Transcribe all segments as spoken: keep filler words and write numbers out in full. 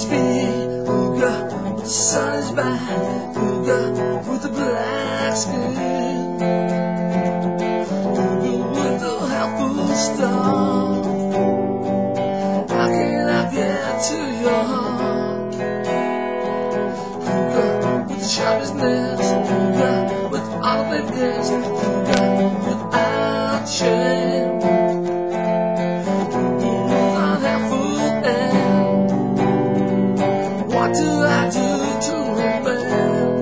must be Cougar with the sun is bright, Cougar with the black skin, Cougar with the helpful star. How can I get to your heart? Cougar with the sharpest nails, Cougar with all the gifts, Cougar without shame. What do I do to remain?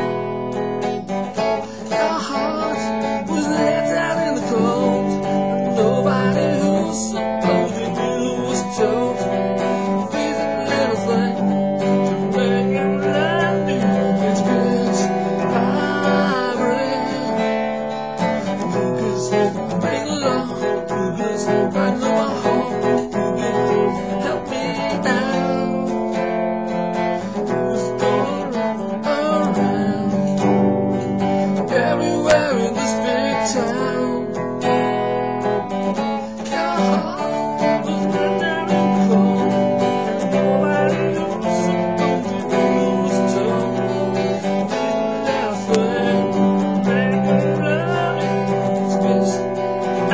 Your heart was left out in the cold, but nobody who's supposed to do was told. These little things to make it love me. It's because I bring Cougars bring along, Cougars right in my heart, Cougars help me out. Everywhere in this big town, your heart was left out in the cold, and nobody was supposed to do was told. These little things make me love you. It's 'cause I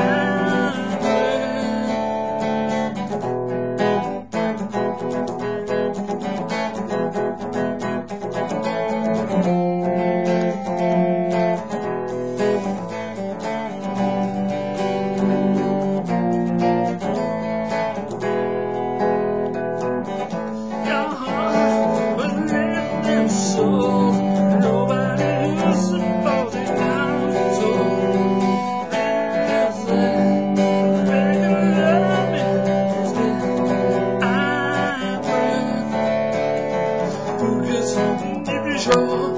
so nobody who's supposed to know so make you love me. I pray, because if you're sure